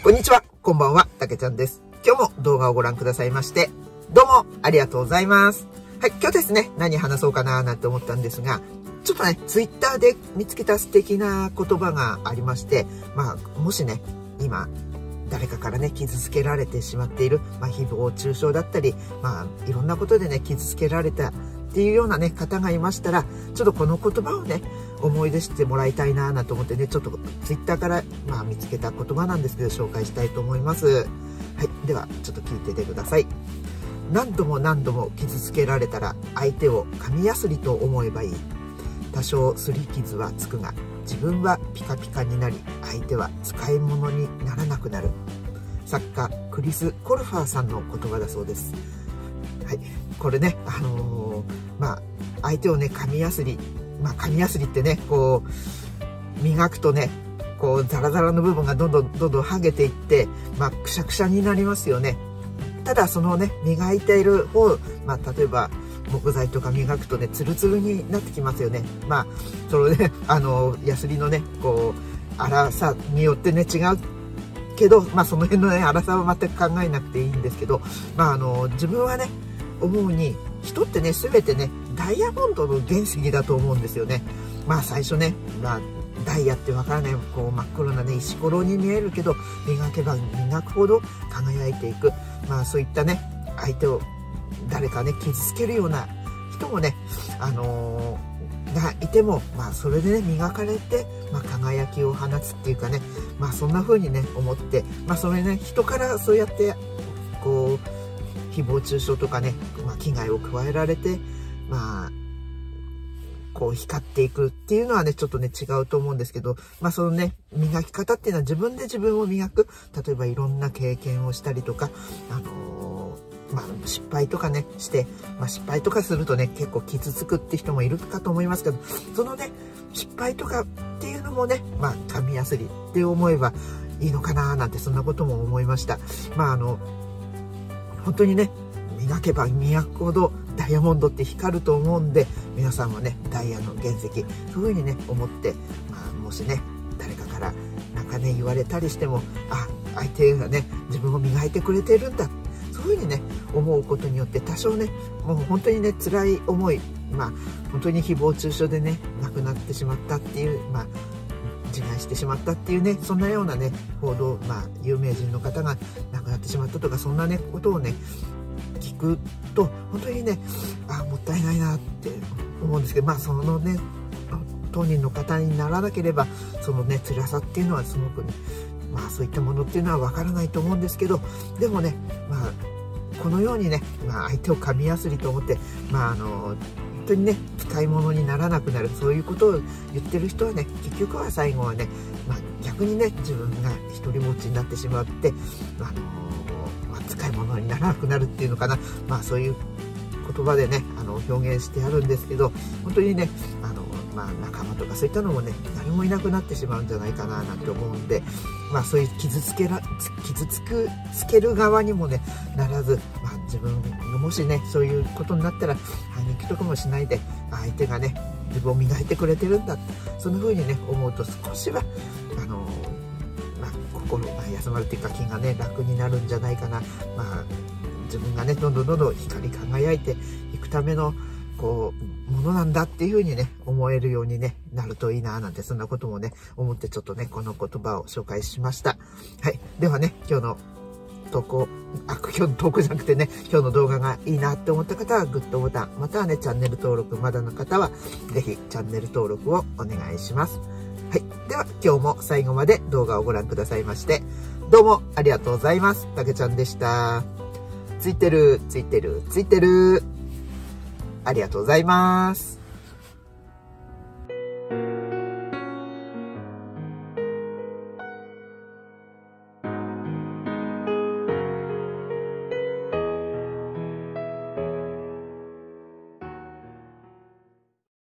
こんにちは、こんばんは、たけちゃんです。今日も動画をご覧くださいまして、どうもありがとうございます。はい、今日ですね、何話そうかななんて思ったんですが、ちょっとね、ツイッターで見つけた素敵な言葉がありまして、もしね、今、誰かからね、傷つけられてしまっている、誹謗中傷だったり、いろんなことでね、傷つけられたっていうようなね、方がいましたら、ちょっとこの言葉をね、思い出してもらいたいなぁなんて思ってね、ちょっとツイッターから見つけた言葉なんですけど、紹介したいと思います。はい、ではちょっと聞いててください。何度も何度も傷つけられたら、相手を紙やすりと思えばいい。多少擦り傷はつくが、自分はピカピカになり、相手は使い物にならなくなる。作家クリス・コルファーさんの言葉だそうです。はい、これね、相手をね、紙やすり、紙やすりってね、こう磨くとね、こうザラザラの部分がどんどん剥げていって、くしゃくしゃになりますよね。ただそのね、磨いている方、例えば木材とか磨くとね、ツルツルになってきますよね。そのね、ヤスリのね、こう粗さによってね、違うけど、その辺のね、粗さは全く考えなくていいんですけど、自分はね、思うに、人ってね、全てね、ダイヤモンドの原石だと思うんですよね。最初ね、ダイヤってわからない、こう真っ黒なね、石ころに見えるけど、磨けば磨くほど輝いていく。そういったね、相手を誰かね、傷つけるような人もね、がいても、それでね、磨かれて、輝きを放つっていうかね、そんな風にね、思って、それね、人からそうやって、こう、誹謗中傷とかね、危害を加えられて、こう光っていくっていうのはね、ちょっとね、違うと思うんですけど、そのね、磨き方っていうのは自分で自分を磨く。例えばいろんな経験をしたりとか、失敗とかね、して、失敗とかするとね、結構傷つくって人もいるかと思いますけど、そのね、失敗とかっていうのもね、紙やすりって思えばいいのかななんて、そんなことも思いました。本当にね、磨けば磨くほどダイヤモンドって光ると思うんで、皆さんはね、ダイヤの原石、そういう風にね、思って、もしね、誰かからなんかね、言われたりしても、相手がね、自分を磨いてくれてるんだ。そういう風にね、思うことによって、多少ね、もう本当にね、辛い思い、本当に誹謗中傷でね、亡くなってしまったっていう、自害してしまったっていうね、そんなようなね、報道、有名人の方が亡くなってしまったとか、そんなね、ことをね、聞くと、本当にね、もったいないなって思うんですけど、そのね、当人の方にならなければ、そのね、辛さっていうのはすごくね、そういったものっていうのはわからないと思うんですけど、でもね、このようにね、相手を紙やすりと思って、本当にね、使い物にならなくなる、そういうことを言ってる人はね、結局は最後はね、逆にね、自分が一人ぼっちになってしまって、使い物にならなくなるっていうのかな、そういう言葉でね、表現してあるんですけど、本当にね、仲間とかそういったのもね、誰もいなくなってしまうんじゃないかななんて思うんで、そういう傷つける側にもね、ならず、自分がもしね、そういうことになったら、反撃とかもしないで、相手がね、自分を磨いてくれてるんだって、そんな風にね、思うと少しは、心が休まるっていうか、気がね、楽になるんじゃないかな。自分がね、どんどん光り輝いていくための、こう、ものなんだっていう風にね、思えるようにね、なるといいななんて、そんなこともね、思ってちょっとね、この言葉を紹介しました。はい。ではね、今日の投稿じゃなくてね、今日の動画がいいなって思った方はグッドボタン、またはね、チャンネル登録まだの方は、ぜひチャンネル登録をお願いします。はい。では、今日も最後まで動画をご覧くださいまして、どうもありがとうございます。たけちゃんでした。ついてる。ありがとうございます。